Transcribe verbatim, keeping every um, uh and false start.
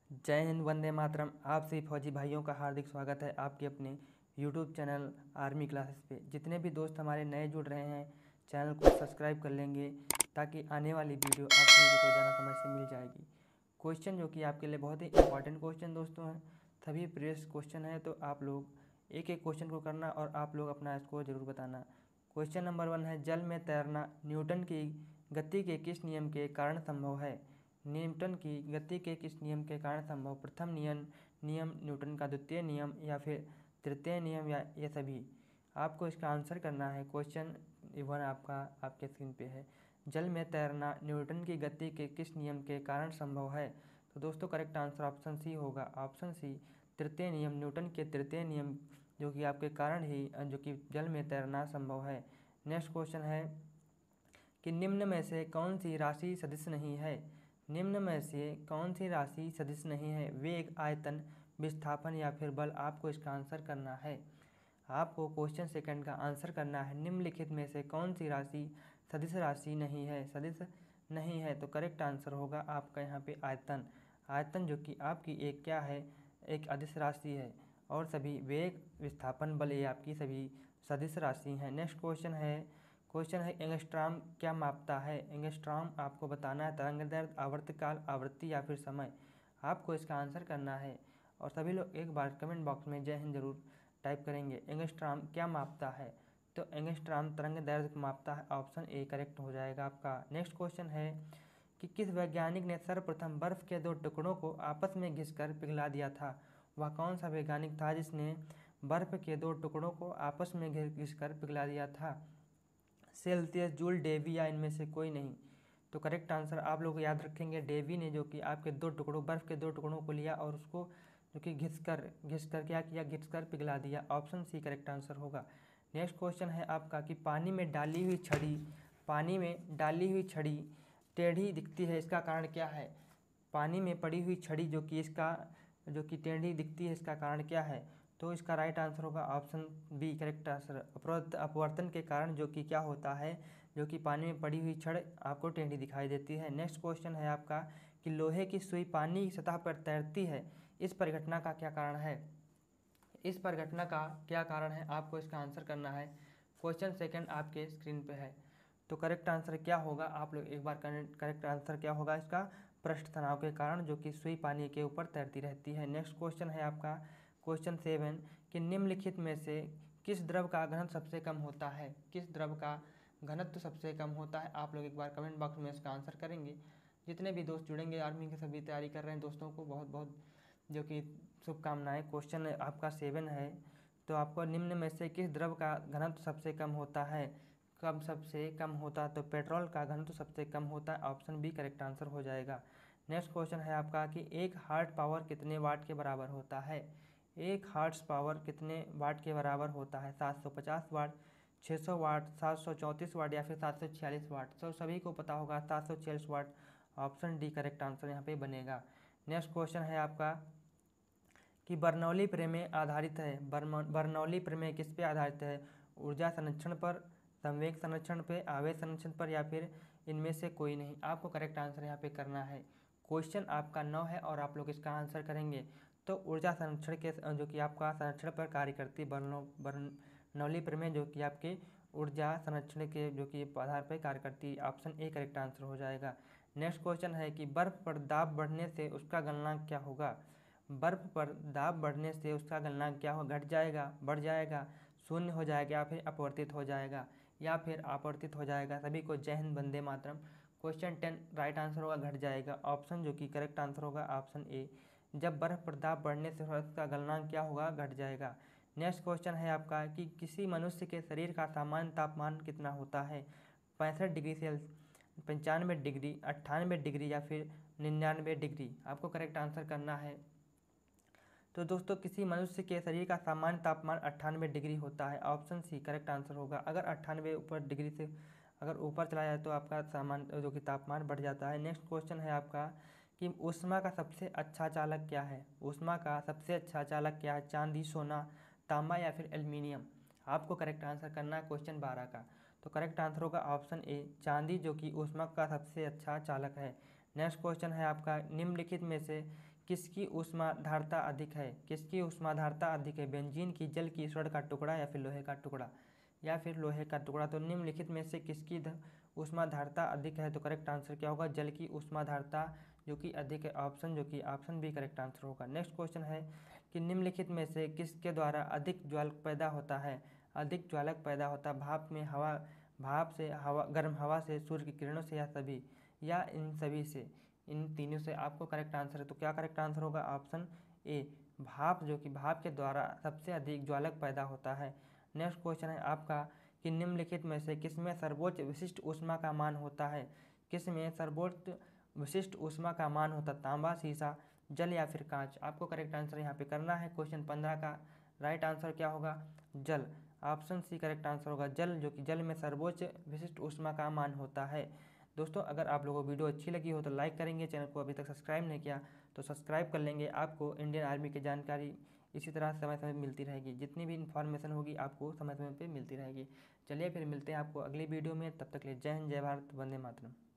जय हिंद, वंदे मातरम। आप सभी फौजी भाइयों का हार्दिक स्वागत है आपके अपने यूट्यूब चैनल आर्मी क्लासेस पे। जितने भी दोस्त हमारे नए जुड़ रहे हैं, चैनल को सब्सक्राइब कर लेंगे ताकि आने वाली वीडियो आप सभी को रोजाना समय से मिल जाएगी। क्वेश्चन जो कि आपके लिए बहुत ही इंपॉर्टेंट क्वेश्चन दोस्तों हैं, सभी प्रीवियस क्वेश्चन है, तो आप लोग एक एक क्वेश्चन को करना और आप लोग अपना स्कोर जरूर बताना। क्वेश्चन नंबर वन है, जल में तैरना न्यूटन की गति के किस नियम के कारण संभव है? न्यूटन की गति के किस नियम के कारण संभव? प्रथम नियम नियम न्यूटन का द्वितीय नियम या फिर तृतीय नियम या ये सभी? आपको इसका आंसर करना है। क्वेश्चन वन आपका आपके स्क्रीन पे है, जल में तैरना न्यूटन की गति के किस नियम के कारण संभव है? तो दोस्तों करेक्ट आंसर ऑप्शन सी होगा। ऑप्शन सी, तृतीय नियम, न्यूटन के तृतीय नियम जो कि आपके कारण ही जो कि जल में तैरना संभव है। नेक्स्ट क्वेश्चन है कि निम्न में से कौन सी राशि सदिश नहीं है? निम्न में से कौन सी राशि सदिश नहीं है? वेग, आयतन, विस्थापन या फिर बल? आपको इसका आंसर करना है। आपको क्वेश्चन सेकंड का आंसर करना है, निम्नलिखित में से कौन सी राशि सदिश राशि नहीं है? सदिश नहीं है तो करेक्ट आंसर होगा आपका यहाँ पे आयतन। आयतन जो कि आपकी एक क्या है, एक अदिश राशि है, और सभी वेग, विस्थापन, बल ये आपकी सभी सदिश राशि हैं। नेक्स्ट क्वेश्चन है क्वेश्चन है एंगस्ट्रॉम क्या मापता है? एंगस्ट्रॉम आपको बताना है तरंगदैर्घ्य, आवर्तकाल, आवृत्ति या फिर समय? आपको इसका आंसर करना है और सभी लोग एक बार कमेंट बॉक्स में जय हिंद जरूर टाइप करेंगे। एंगस्ट्रॉम क्या मापता है? तो एंगस्ट्रॉम तरंगदैर्घ्य को मापता है। ऑप्शन ए करेक्ट हो जाएगा आपका। नेक्स्ट क्वेश्चन है कि किस वैज्ञानिक ने सर्वप्रथम बर्फ के दो टुकड़ों को आपस में घिसकर पिघला दिया था? वह कौन सा वैज्ञानिक था जिसने बर्फ के दो टुकड़ों को आपस में घिसकर पिघला दिया था? सेल्सियस, जूल, डेवी या इनमें से कोई नहीं? तो करेक्ट आंसर आप लोग याद रखेंगे डेवी ने, जो कि आपके दो टुकड़ों बर्फ के दो टुकड़ों को लिया और उसको जो कि घिस कर घिस कर क्या किया, घिस कर पिघला दिया। ऑप्शन सी करेक्ट आंसर होगा। नेक्स्ट क्वेश्चन है आपका कि पानी में डाली हुई छड़ी पानी में डाली हुई छड़ी टेढ़ी दिखती है, इसका कारण क्या है? पानी में पड़ी हुई छड़ी जो कि इसका जो कि टेढ़ी दिखती है, इसका कारण क्या है? तो इसका राइट आंसर होगा ऑप्शन बी करेक्ट आंसर। अपवर्तन के कारण जो कि क्या होता है, जो कि पानी में पड़ी हुई छड़ आपको टेढ़ी दिखाई देती है। नेक्स्ट क्वेश्चन है आपका कि लोहे की सुई पानी की सतह पर तैरती है, इस परिघटना का क्या कारण है? इस परिघटना का क्या कारण है? आपको इसका आंसर करना है। क्वेश्चन सेकंड आपके स्क्रीन पे है। तो करेक्ट आंसर क्या होगा? आप लोग एक बार करेक्ट आंसर क्या होगा इसका? पृष्ठ तनाव के कारण जो कि सुई पानी के ऊपर तैरती रहती है। नेक्स्ट क्वेश्चन है आपका क्वेश्चन सेवन कि निम्नलिखित में से किस द्रव का घनत्व सबसे कम होता है? किस द्रव का घनत्व सबसे कम होता है? आप लोग एक बार कमेंट बॉक्स में इसका आंसर करेंगे। जितने भी दोस्त जुड़ेंगे आर्मी की सभी तैयारी कर रहे हैं दोस्तों को बहुत बहुत जो कि शुभकामनाएं। क्वेश्चन आपका सेवन है, तो आपको निम्न में से किस द्रव का घनत्व सबसे कम होता है? कब सबसे कम होता है? तो पेट्रोल का घनत्व सबसे कम होता है। ऑप्शन बी करेक्ट आंसर हो जाएगा। नेक्स्ट क्वेश्चन है आपका कि एक हार्स पावर कितने वाट के बराबर होता है? एक हार्स पावर कितने वाट के बराबर होता है? सात सौ पचास वाट, छः सौ वाट, सात सौ चौंतीस वाट या फिर सात सौ छियालीस वाट? तो सभी को पता होगा सात सौ छियालीस watt. Option D correct answer यहाँ पे बनेगा। नेक्स्ट क्वेश्चन है आपका कि बर्नौली प्रमेय आधारित है बर्नौली प्रमेय किस पे आधारित है? ऊर्जा संरक्षण पर, संवेग संरक्षण पे, आवेश संरक्षण पर या फिर इनमें से कोई नहीं? आपको करेक्ट आंसर यहाँ पे करना है। क्वेश्चन आपका नौ है और आप लोग इसका आंसर करेंगे। तो ऊर्जा संरक्षण के जो कि आपका संरक्षण पर कार्य करती बर्नौ बर्नौली प्रमेय जो कि आपके ऊर्जा संरक्षण के जो कि आधार पर कार्य करती है। ऑप्शन ए करेक्ट आंसर हो जाएगा। नेक्स्ट क्वेश्चन है कि बर्फ पर दाब बढ़ने से उसका गलनांक क्या होगा? बर्फ पर दाब बढ़ने से उसका गलनांक क्या हो? घट जाएगा, बढ़ जाएगा, शून्य हो जाएगा या फिर अपवर्तित हो जाएगा या फिर अपवर्तित हो जाएगा? सभी को जय हिंद, वंदे मातरम। क्वेश्चन टेन राइट आंसर होगा घट जाएगा। ऑप्शन जो कि करेक्ट आंसर होगा ऑप्शन ए, जब बर्फ पर दाब बढ़ने से उसका गलनांक क्या होगा? घट जाएगा। नेक्स्ट क्वेश्चन है आपका कि किसी मनुष्य के शरीर का सामान्य तापमान कितना होता है? पैंसठ डिग्री सेल्सियस, पंचानवे डिग्री, अट्ठानवे डिग्री या फिर निन्यानवे डिग्री? आपको करेक्ट आंसर करना है। तो दोस्तों किसी मनुष्य के शरीर का सामान्य तापमान अट्ठानवे डिग्री होता है। ऑप्शन सी करेक्ट आंसर होगा। अगर अट्ठानवे ऊपर डिग्री से अगर ऊपर चला जाए तो आपका सामान्य जो कि तापमान बढ़ जाता है। नेक्स्ट क्वेश्चन है आपका कि ऊष्मा का सबसे अच्छा चालक क्या है? ऊष्मा का सबसे अच्छा चालक क्या है? चांदी, सोना, तांबा या फिर एल्युमिनियम? आपको करेक्ट आंसर करना है क्वेश्चन बारह का। तो करेक्ट आंसर होगा ऑप्शन ए, चांदी जो कि ऊष्मा का सबसे अच्छा चालक है। नेक्स्ट क्वेश्चन है आपका, निम्नलिखित में से किसकी ऊष्माधारता अधिक है? किसकी ऊष्माधारता अधिक है? बेंजीन की, जल की, स्वर्ण का टुकड़ा या फिर लोहे का टुकड़ा या फिर लोहे का टुकड़ा। तो निम्नलिखित में से किसकी ऊष्माधारता अधिक है? तो करेक्ट आंसर क्या होगा? जल की ऊष्माधारता जो कि अधिक है, ऑप्शन जो कि ऑप्शन बी करेक्ट आंसर होगा। नेक्स्ट क्वेश्चन है कि निम्नलिखित में से किसके द्वारा अधिक ज्वालक पैदा होता है? अधिक ज्वालक पैदा होता है भाप में, हवा, भाप से, हवा, गर्म हवा से, सूर्य की किरणों से, या सभी, या इन सभी से, इन तीनों से। आपको करेक्ट आंसर है, तो क्या करेक्ट आंसर होगा? ऑप्शन ए, भाप, जो कि भाप के द्वारा सबसे अधिक ज्वालक पैदा होता है। नेक्स्ट क्वेश्चन है आपका कि निम्नलिखित में से किसमें सर्वोच्च विशिष्ट ऊष्मा का मान होता है? किसमें सर्वोच्च विशिष्ट ऊष्मा का मान होता है? तांबा, शीशा, जल या फिर कांच। आपको करेक्ट आंसर यहाँ पे करना है। क्वेश्चन पंद्रह का राइट आंसर क्या होगा? जल, ऑप्शन सी करेक्ट आंसर होगा, जल, जो कि जल में सर्वोच्च विशिष्ट ऊष्मा का मान होता है। दोस्तों, अगर आप लोगों को वीडियो अच्छी लगी हो तो लाइक करेंगे, चैनल को अभी तक सब्सक्राइब नहीं किया तो सब्सक्राइब कर लेंगे। आपको इंडियन आर्मी की जानकारी इसी तरह समय समय पर मिलती रहेगी, जितनी भी इन्फॉर्मेशन होगी आपको समय समय पर मिलती रहेगी। चलिए फिर मिलते हैं आपको अगली वीडियो में, तब तक के लिए जय हिंद, जय भारत, वंदे मातरम।